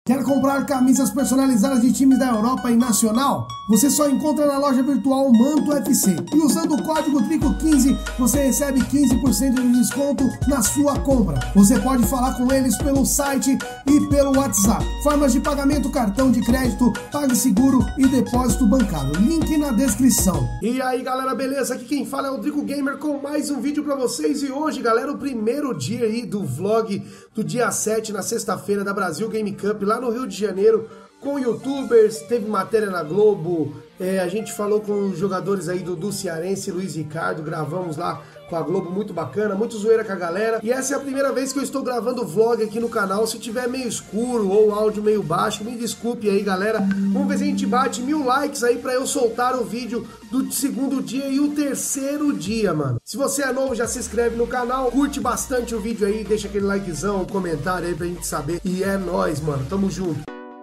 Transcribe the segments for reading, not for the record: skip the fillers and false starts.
Quer comprar camisas personalizadas de times da Europa e nacional? Você só encontra na loja virtual Manto FC. E usando o código TRICO15, você recebe 15% de desconto na sua compra. Você pode falar com eles pelo site e pelo WhatsApp. Formas de pagamento: cartão de crédito, PagSeguro e depósito bancário. Link na descrição. E aí galera, beleza? Aqui quem fala é o Drico Gamer com mais um vídeo pra vocês. E hoje, galera, o primeiro dia aí do vlog do dia 7, na sexta-feira, da Brasil Game Cup, lá no Rio de Janeiro, com youtubers, teve matéria na Globo, a gente falou com os jogadores aí do Cearense, Luiz Ricardo, gravamos lá com a Globo, muito bacana, muito zoeira com a galera. E essa é a primeira vez que eu estou gravando vlog aqui no canal. Se tiver meio escuro ou áudio meio baixo, me desculpe aí, galera. Vamos ver se a gente bate 1000 likes aí pra eu soltar o vídeo do segundo dia e o terceiro dia, mano. Se você é novo, já se inscreve no canal, curte bastante o vídeo aí, deixa aquele likezão, comentário aí pra gente saber. E é nóis, mano, tamo junto.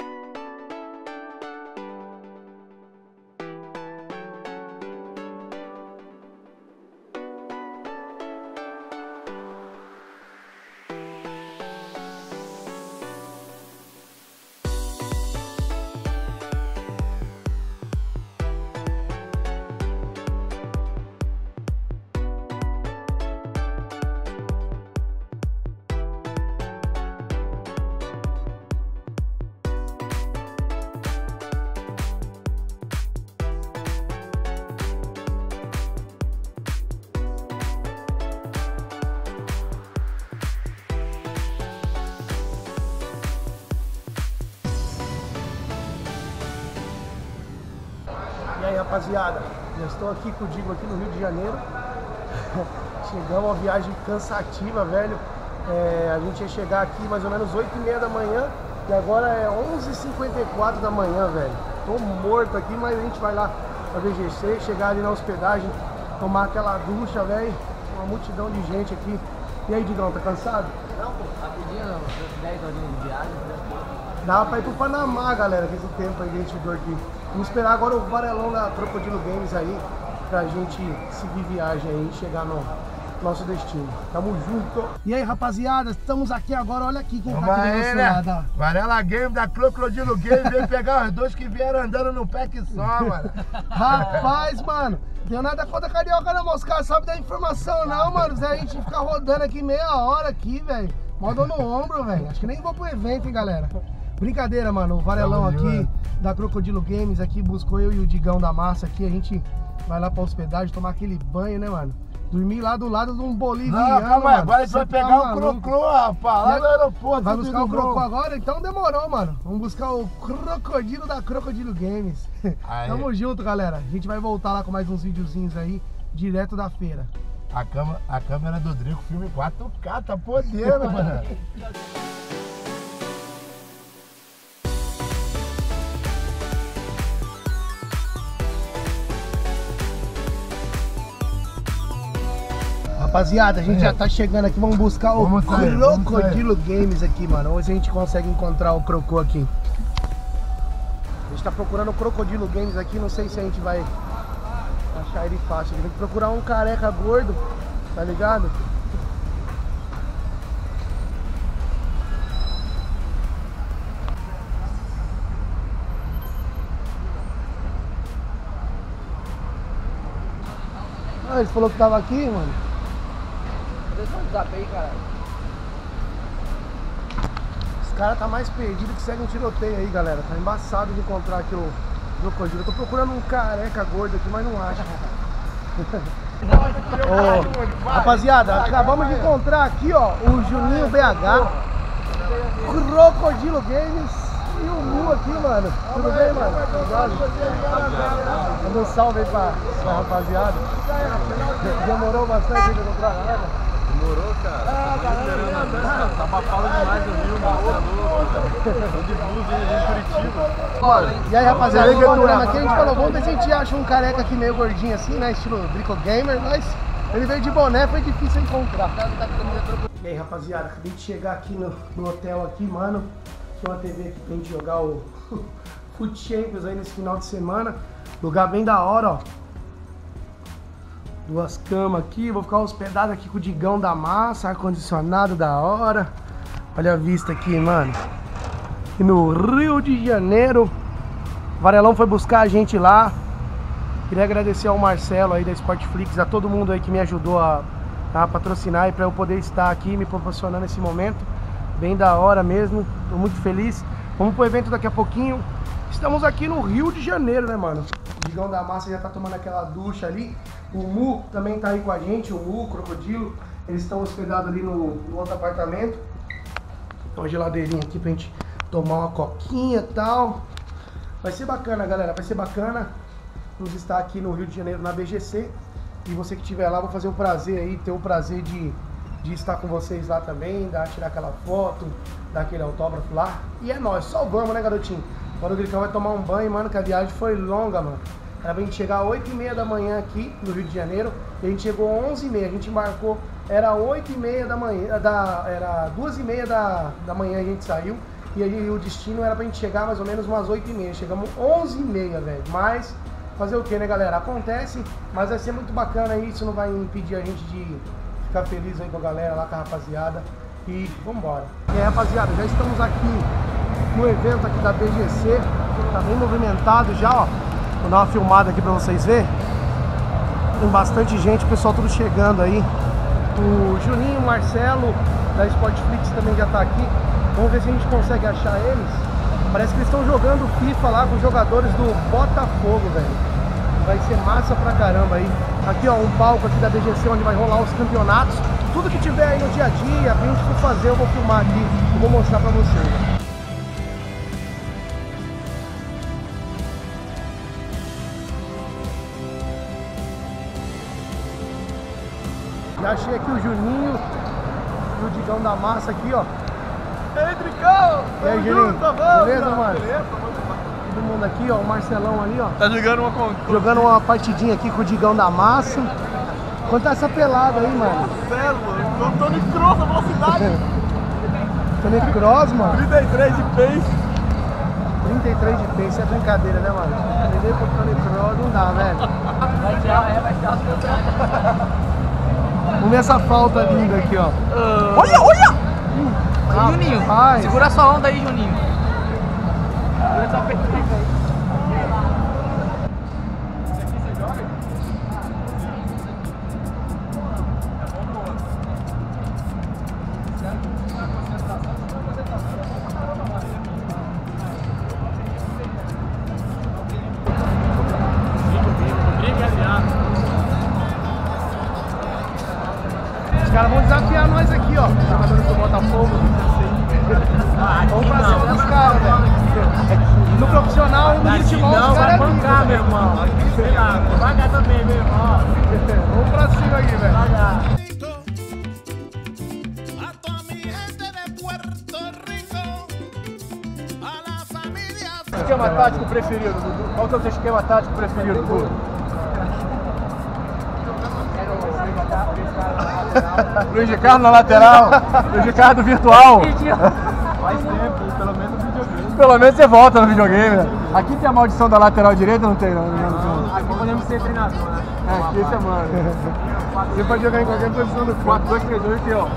E aí, rapaziada, já estou aqui com o Digo aqui no Rio de Janeiro. Chegamos, uma viagem cansativa, velho. A gente ia chegar aqui mais ou menos 8h30 da manhã e agora é 11h54 da manhã, velho. Tô morto aqui, mas a gente vai lá pra VGC, chegar ali na hospedagem, tomar aquela ducha, velho. Uma multidão de gente aqui. E aí, Digão, tá cansado? Não, pô, rapidinho não, 10 horinhas de viagem, Dá pra ir pro Panamá, galera, com esse tempo aí que a gente ficou aqui. Vamos esperar agora o varelão da Crocodilo Games aí, pra gente seguir viagem aí e chegar no nosso destino. Tamo junto! E aí, rapaziada, estamos aqui agora, olha aqui quem tá aqui do nosso lado. Varela Game da Crocodilo Games, veio pegar os dois que vieram andando no pack só, mano. Rapaz, mano, deu nada contra carioca não, mas os caras sabem da informação não, mano. Se a gente ficar rodando aqui meia hora aqui, velho, moda no ombro, velho. Acho que nem vou pro evento, hein, galera. Brincadeira, mano, o varelão aqui da Crocodilo Games aqui buscou eu e o Digão da Massa aqui. A gente vai lá pra hospedagem, tomar aquele banho, né, mano? Dormir lá do lado de um boliviano. Não, calma aí, agora a gente vai Tá pegar o maluco. Crocro, rapaz, lá no aeroporto. Vai buscar o Crocô agora? Então demorou, mano. Vamos buscar o Crocodilo da Crocodilo Games. Aí. Tamo junto, galera. A gente vai voltar lá com mais uns videozinhos aí, direto da feira. A câmera do Drico, filme 4K, tá podendo, mano. Rapaziada, a gente já tá chegando aqui, vamos buscar o Crocodilo Games aqui, mano. Hoje a gente consegue encontrar o Crocô aqui. A gente tá procurando o Crocodilo Games aqui, não sei se a gente vai achar ele fácil. Tem que procurar um careca gordo, tá ligado? Ah, ele falou que tava aqui, mano. deixa eu zap aí, caralho. Os caras tá mais perdido que segue um tiroteio aí, galera. Tá embaçado de encontrar aqui o Crocodilo. Eu tô procurando um careca gordo aqui, mas não acho. Ô, rapaziada, acabamos de encontrar aqui, ó, o Juninho BH, Crocodilo Games e o Mu aqui, mano. Tudo bem, mano? Manda um salve aí pra rapaziada. Demorou bastante pra encontrar a galera? Demorou, cara. Tá babado demais o Rio, mano. De blusa em Curitiba. E aí, rapaziada, encontrando aqui, a gente falou, vamos ver se a gente acha um careca aqui meio gordinho assim, né? Estilo Drico Gamer, mas ele veio de boné, foi difícil encontrar. E aí, rapaziada, acabei de chegar aqui no hotel aqui, mano. Tinha uma TV aqui pra gente jogar o Foot Champions aí nesse final de semana. Lugar bem da hora, ó. Duas camas aqui, vou ficar hospedado aqui com o Digão da Massa, ar-condicionado da hora. Olha a vista aqui, mano. e no Rio de Janeiro. O Varelão foi buscar a gente lá. Queria agradecer ao Marcelo aí da Sportflix, a todo mundo aí que me ajudou a patrocinar e para eu poder estar aqui me proporcionando esse momento. Bem da hora mesmo, tô muito feliz. Vamos pro evento daqui a pouquinho. Estamos aqui no Rio de Janeiro, né, mano? O Digão da Massa já tá tomando aquela ducha ali. O Mu também tá aí com a gente, o Mu, o Crocodilo. Eles estão hospedados ali no outro apartamento. Tem uma geladeirinha aqui pra gente tomar uma coquinha e tal. Vai ser bacana, galera, vai ser bacana. Vamos estar aqui no Rio de Janeiro na BGC. E você que estiver lá, vou fazer um prazer aí, ter o prazer de estar com vocês lá também, tirar aquela foto, dar aquele autógrafo lá. E é nóis, só vamos, né, garotinho? Agora o Gricão vai tomar um banho, mano, que a viagem foi longa, mano. Era pra gente chegar às 8h30 da manhã aqui no Rio de Janeiro. E a gente chegou às 11h30, a gente embarcou, era 8h30 da manhã, era 2h30 da manhã a gente saiu. E aí o destino era pra gente chegar mais ou menos umas 8h30. Chegamos 11h30, velho. Mas fazer o que, né, galera? Acontece, mas vai ser muito bacana aí. Isso não vai impedir a gente de ficar feliz aí com a galera lá, com a rapaziada. E vambora. E aí, rapaziada, já estamos aqui no evento aqui da BGC. Tá bem movimentado já, ó. Vou dar uma filmada aqui pra vocês verem. Tem bastante gente, o pessoal tudo chegando aí. O Juninho, o Marcelo da Sportflix também já tá aqui. Vamos ver se a gente consegue achar eles. Parece que eles estão jogando FIFA lá com os jogadores do Botafogo, velho. Vai ser massa pra caramba aí. Aqui, ó, um palco aqui da BGC onde vai rolar os campeonatos. Tudo que tiver aí no dia a dia, pra gente for fazer, eu vou filmar aqui e vou mostrar pra vocês. Já achei aqui o Juninho e o Digão da Massa aqui, ó. E aí, Tricão! E aí, Juninho? Beleza, mano? Beleza? Todo mundo aqui, ó, o Marcelão ali, ó. Tá jogando uma partidinha aqui com o Digão da Massa. Quanto tá essa pelada aí, mano? Sério, mano. Eu tô no cross, a velocidade. Tony Cross, mano? 33 de pace. 33 de pace, é brincadeira, né, mano? Aprender com o Tony Cross não dá, velho. Vai tirar. Vamos ver essa falta linda aqui, ó. Olha! Aí, Juninho, Rapaz. segura sua onda aí, Juninho. Segura sua peteca aí. Os caras vão desafiar nós aqui, ó. Os jogadores do Botafogo. Vamos pra cima dos caras, velho. No profissional, no futebol, os caras é liga, meu irmão. Vaga também, meu irmão. Vamos pra cima aqui, velho. Esquema tático preferido, Dudu? Qual que é o seu esquema tático preferido, Dudu? Luiz Ricardo na lateral, Luiz Ricardo virtual. Faz tempo, pelo menos no videogame. Pelo menos você volta no videogame, né? Aqui tem a maldição da lateral direita, não tem não? Aqui podemos ser treinador, né? É, aqui você manda. Você pode jogar em qualquer posição do campo. 4-2-3-2 aqui, ó.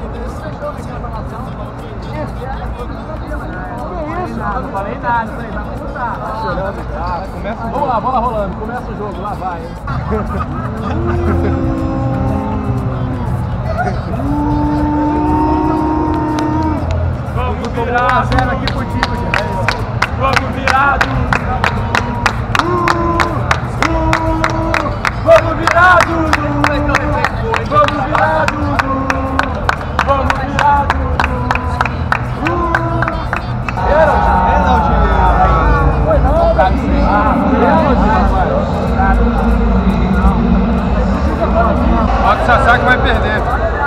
Não falei nada, falei, vai começar. Chorando. Começa o jogo. Vamos lá, bola rolando. Começa o jogo, lá vai. Vamos virar 1x0 aqui contigo, gente. Vamos virados! Vamos virados! Vamos virados! Vamos virados! Foi não, Olha que o Sassá que vai perder.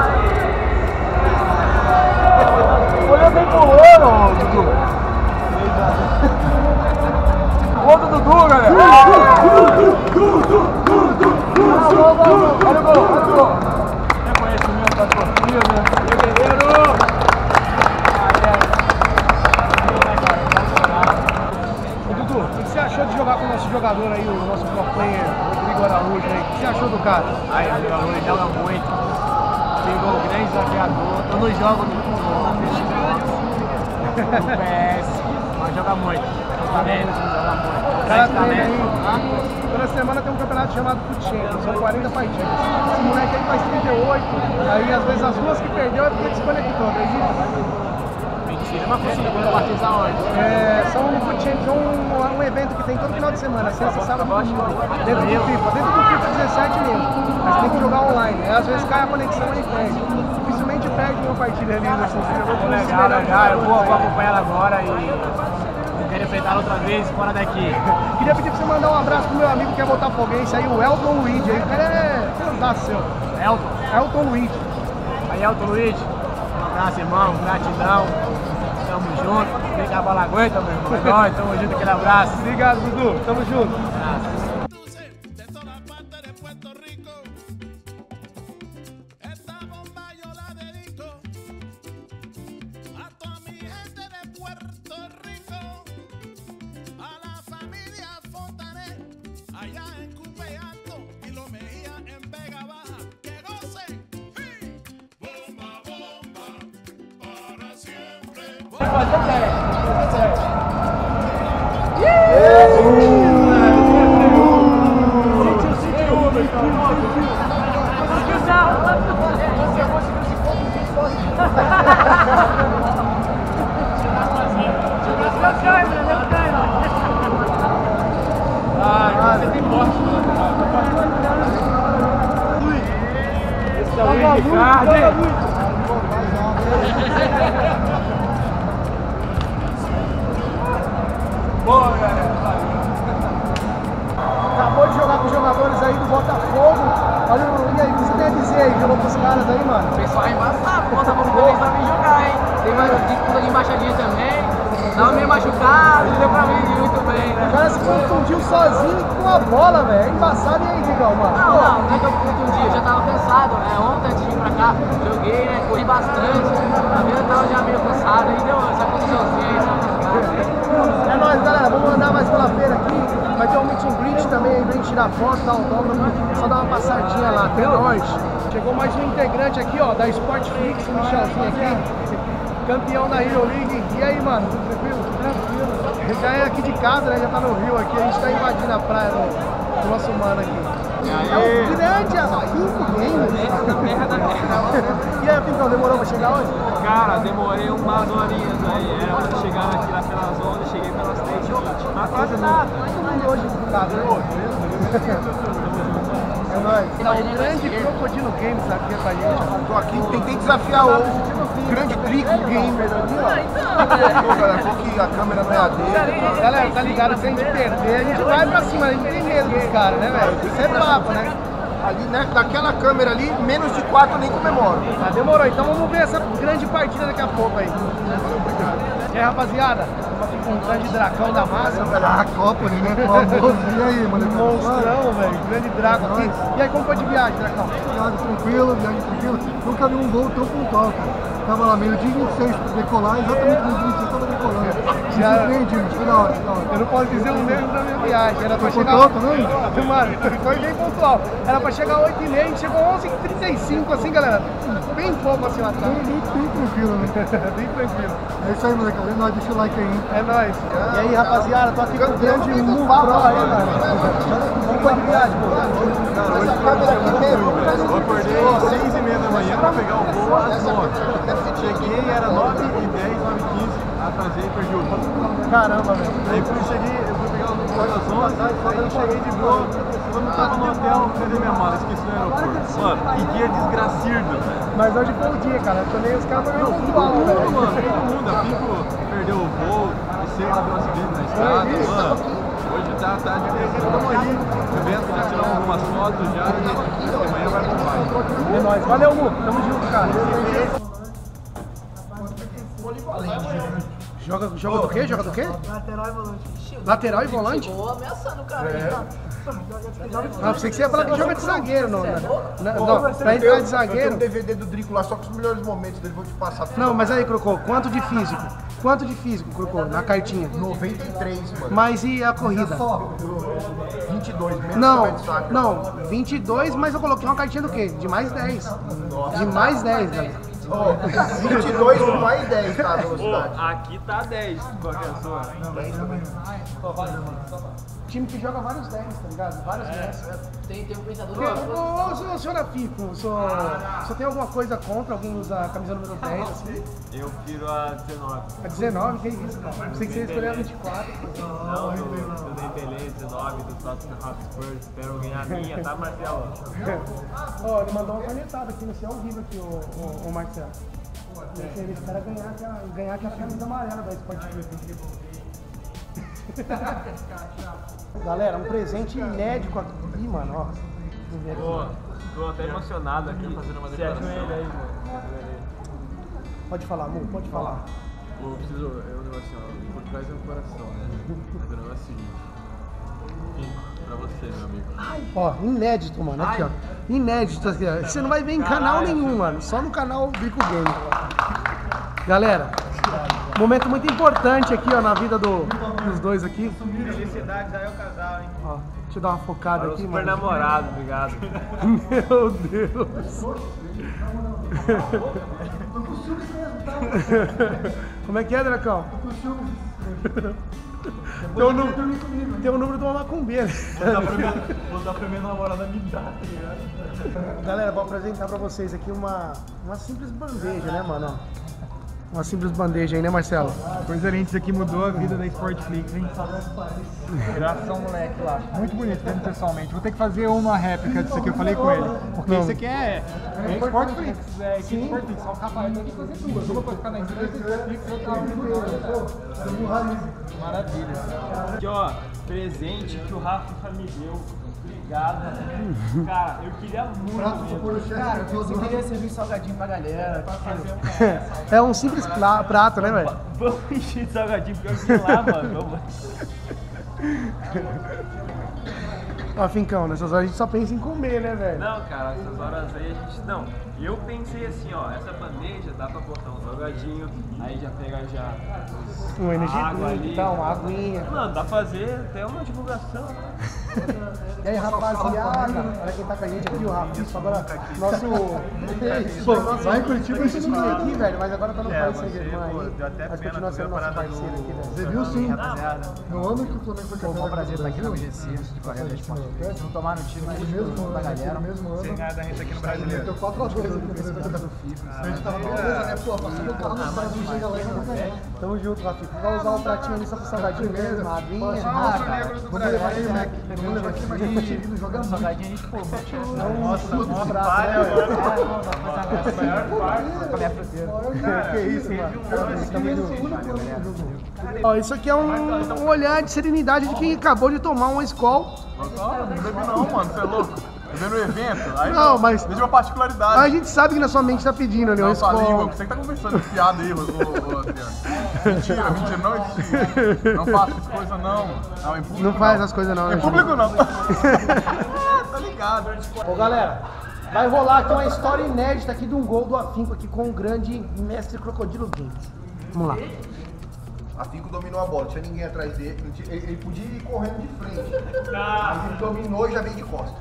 Olha bem pro ouro, Dudu. Gol do Dudu, galera. Olha o gol. Reconhecimento da torcida. Guerreiro. Dudu, o que você achou de jogar com o nosso jogador aí, o nosso pro player, Rodrigo Araújo aí? O que você achou do cara? Aí, o jogador joga muito. Pegou um grande desafiador. Eu não jogo no PS. joga muito. Cara, toda semana tem um campeonato chamado Futebol, são 40 partidas. Esse moleque aí faz 38, aí às vezes as duas que perdeu é porque desconectou, acredita? Mentira, mas conseguiu batizar onde? São um evento que tem todo final de semana, sexta, sábado e domingo, dentro do FIFA 17 mesmo, mas tem que jogar online, aí, às vezes cai a conexão e perde. Dificilmente perde uma partida ali, assim, você jogou com legal, eu vou acompanhar ela agora e quero enfrentar outra vez fora daqui. Queria pedir pra você mandar um abraço pro meu amigo que é botafoguense aí, o Elton Luigi, aí o cara é fantástico seu. Elton Luigi. Aí, Elton Luigi, um abraço, irmão, gratidão. Tamo junto, vem que a bola aguenta, meu irmão. É nóis, tamo junto, aquele abraço. Obrigado, Dudu, tamo junto. Acabou de jogar com os jogadores aí do Botafogo. Olha, e aí, o que você tem a dizer aí? Jogou com os caras aí, mano? O pessoal é embaçado, pô, tava feliz pra vir jogar, hein? Tem mais disputa de embaixadinha também. Tava meio machucado, deu pra mim muito bem, né? O cara se confundiu sozinho com a bola, velho. É embaçado. E aí, Digão, mano? Não é que eu confundi, eu já tava cansado. Ontem antes de vir pra cá, joguei, né? Corri bastante. A vida tava já meio cansada, aí deu essa contusãozinha aí, sabe? É nóis, galera. Vamos andar mais pela feira aqui. Vai ter um meet and greet também aí pra gente tirar foto, dar autógrafo. Só dar uma passadinha lá, até nós. Chegou mais um integrante aqui, ó, da Sportflix, o Michelzinho aqui. Campeão da Hero League. E aí, mano, tudo tranquilo? Tranquilo. Ele já é aqui de casa, né? Já tá no Rio aqui. A gente tá invadindo a praia do nosso mano aqui. É o grande Afinco Games. E aí, Afincão, demorou pra chegar hoje? Cara, demorei umas horinhas aí. Era pra chegar aqui lá pelas 11, cheguei pelas 3. Mas quase nada. Hoje, tá, é nóis. O grande Crocodilo Games aqui pra gente. Tô aqui, tentei desafiar o grande Trico Gamer ali, ó. Pô, galera, falou que a câmera não é a dele. Galera, tá ligado? Se a gente perder, a gente vai pra cima, a gente tem medo dos caras, né, velho? Isso é papo, né? Ali, né, daquela câmera ali, menos de 4 eu nem comemoro. Ah, demorou, então vamos ver essa grande partida daqui a pouco aí. E aí, rapaziada, estamos aqui com um grande dracão da massa, velho. Ah, copo, né? Famoso. E aí, mano? Monstrão, velho. Grande draco aqui. E aí, como foi de viagem, dracão? Viagem tranquila. Nunca vi um voo tão pontual, cara. Tava lá meio dia 26 pra decolar, exatamente no dia 26 tava decolando. Já... Surpreendi, foi da hora. Eu não posso dizer o mesmo da minha viagem. Era pra foi chegar... pontual também? Mano, foi bem pontual. Era pra chegar 8h30, a gente chegou 11h35, assim, galera. Bem pouco assim lá atrás. Bem tranquilo, né? Bem tranquilo. É isso aí, moleque. É nóis, deixa o like aí. É nóis. E aí, rapaziada, tô aqui com o grande Mufro aí, mano. Como foi de viagem, pô? Cara, hoje foi eu acordei às 6h30 da manhã pra pegar o voo às 9h. Cheguei, era 9h10, 9h15, atrasei e perdi o voo. Caramba, velho. Aí quando eu cheguei, eu fui pegar o voo às 11h, aí eu cheguei de boa. Quando tava no hotel, cadê minha mala? Esqueci no aeroporto. Mano, que dia desgracido, velho. Mas hoje foi o dia, cara. Eu também, os caras foram pontual, velho. velho. Todo mundo, a Pico perdeu o voo, o Seco deu um acidente na estrada, mano. Hoje tá divertido. Estamos aí, evento, já tiramos algumas fotos já e amanhã vai pro baile. É nóis. Valeu, Mu. Tamo junto, cara. Joga do quê? Joga do quê? Lateral e volante. Lateral e volante? Chegou ameaçando o cara. Ah, pensei que você ia falar que joga de zagueiro, não. Não, pra entrar de zagueiro. Eu tenho um DVD do Drico lá, só com os melhores momentos dele, vou te passar. Não, mas aí, Crocô, quanto de físico? Quanto de físico, Crocô, na cartinha? 93, mano. Mas e a corrida? 22, menos Não, 22, mas eu coloquei uma cartinha do quê? De mais 10. De mais 10, galera. 22 com mais 10, tá? A velocidade. Aqui tá 10, qual que é a sua? 10 também. Time que joga vários 10, tá ligado? Vários 10. Tem um pensador. Ô, senhor Afico, só tem alguma coisa contra alguém usar a camisa número 10, assim? Eu prefiro a 19. A 19? Que isso, cara? Pensei que você ia escolher a 24. Não, do Dembélé, 19, do Tottenham Hotspur. Espero ganhar a minha, tá, Marcelo? Ó, ele mandou uma canetada aqui no seu ao vivo aqui, o Marcelo. Ele espera ganhar aqui a camisa amarela da Sport TV. Galera, um presente inédito aqui, mano, ó. Tô até emocionado aqui fazendo uma declaração. Pode falar, amor, pode falar. Eu preciso, é um negócio assim, ó, por trás do coração, né? Mas o negócio é o seguinte. Pra você, meu amigo. Ó, inédito, mano, aqui, ó. Inédito aqui, ó. Você não vai ver em canal nenhum, mano. Só no canal Bico Game. Galera, momento muito importante aqui, ó, na vida dos dois aqui. Felicidades aí ao casal, hein? Ó, deixa eu dar uma focada aqui, Super mano. namorado, obrigado. Meu Deus. Como é que é, Dracão? Tem o número de uma macumbeira. Vou dar pra minha namorada me dar, tá ligado? Galera, vou apresentar pra vocês aqui uma simples bandeja, né, mano? Uma simples bandeja aí, né, Marcelo? Coisa linda, isso aqui mudou a vida da Sportflix, hein? Graças ao moleque lá. Muito bonito, vendo pessoalmente. Vou ter que fazer uma réplica disso aqui, eu falei com ele. Porque isso aqui é Sportflix, é equipe Sportflix. Só capaz de fazer duas. Uma pode ficar na empresa e Sportflix, outra maravilha. Aqui, ó, presente que o Rafa me deu. Obrigado. Cara, eu queria muito. Cara, eu queria servir salgadinho pra galera. É um simples prato, né, velho? Vamos encher de salgadinho pior que lá, mano. Ó, Fincão, nessas horas a gente só pensa em comer, né, velho? Não, cara, essas horas aí a gente... Não, eu pensei assim, ó, essa bandeja dá pra botar um salgadinho, aí já pega já... Um energia água ali, e tal, uma aguinha. Mano, dá pra fazer até uma divulgação. E aí, rapaziada, olha quem tá com a gente aqui, o Rafa. Agora, nosso... Pô, vai curtir com esse time aqui, velho, mas agora tá no país sem vergonha aí. Mas continua sendo nosso parceiro aqui, velho. Você viu sim, rapaziada? No ano que o Flamengo foi campeão, Bom prazer estar aqui no GC, de 40 de pontos. Não tomaram o time, mas mesmo da galera. Sem ganhar da gente aqui no Brasileiro. Deu 4 a 2 aqui no campeonato do FIFA. A gente tava beleza, né? Pô, passando o carro nos Brasil, chega lá e não ganha. Tamo junto, Rafa. Vai usar o pratinho ali só pro salgadinho mesmo, a aguinha. Vamos levar aí, Mac. Vamos levar aqui, mas a gente não joga salgadinho, a gente pô. Nossa, um abraço. Que isso, mano. Ó, isso aqui é um olhar de serenidade de quem acabou de tomar uma Skol. Não bebi não, mano, você é louco. Eu no evento, aí não, mas deixa uma particularidade. a gente sabe que na sua mente tá pedindo ali uma Não, Skol. língua, você que tá conversando de piada aí, mentira, não existe. Não faço essas coisas não. Não, em público Não faz as coisas não, né? Em público não. Tá ligado. Ô galera, vai rolar aqui uma história inédita aqui de um gol do Afinco aqui com o grande mestre Crocodilo Games. Vamos lá. Afinco dominou a bola, não tinha ninguém atrás dele, ele podia ir correndo de frente. Mas ele dominou e já veio de costa.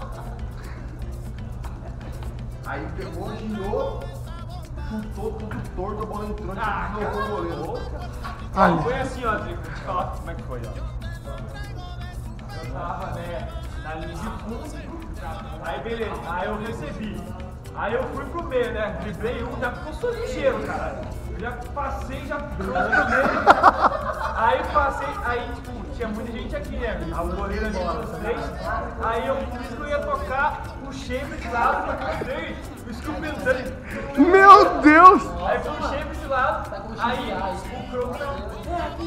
Aí pegou, girou, chutou tudo torto, a bola entrou e deslocou o goleiro. Ali. Foi assim, ó, Drico, vou te falar como é que foi, ó. Eu tava, né, na linha de fundo, aí beleza, aí eu recebi. Aí eu fui pro meio, né, driblei um, já ficou só ligeiro, cara. Eu já passei, já trouxe pro meio. Aí passei, aí tipo, tinha muita gente aqui, né, o goleiro ali, os três. Aí eu fiz que eu ia tocar, puxei de lado, toquei, o Scooby dele. Meu Deus! Aí puxei de lado, aí o Croco não, aqui,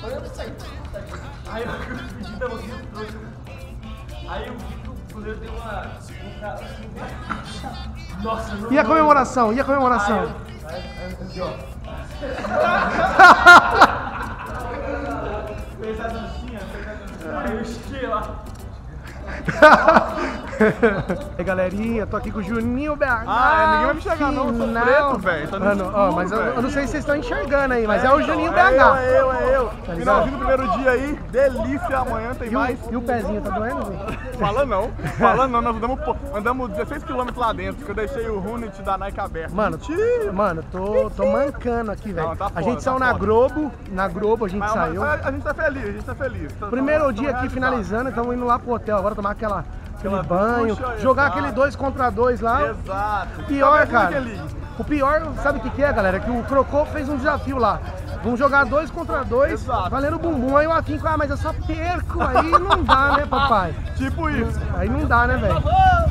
aí eu pedi da você, trouxe. Aí o goleiro deu uma cara assim, nossa, não. E a comemoração? E a comemoração? Fez a dancinha, aí eu estiquei lá. E galerinha, tô aqui com o Juninho BH. Ninguém vai me enxergar não, eu sou preto, velho. Mano, ó, mas eu não sei se vocês estão enxergando aí, mas é o Juninho BH. É eu. Tá Finalzinho do primeiro dia aí, delícia, amanhã tem mais. E o pezinho, tá doendo, velho? Fala não, nós andamos 16 km lá dentro, que eu deixei o Runit da Nike aberto. Mano, tô mancando aqui, velho. Tá a gente saiu na Globo a gente saiu. A gente tá feliz, Primeiro dia aqui finalizando, estamos indo lá pro hotel agora tomar aquele banho, jogar aquele 2 contra 2 lá. Exato. Pior, cara, o pior, sabe o que é, galera? Que o Crocô fez um desafio lá. Vamos jogar 2 contra 2, valendo bumbum. Aí o Afinco, mas eu só perco. Aí não dá, né, papai? Tipo isso. Aí não dá, né, velho?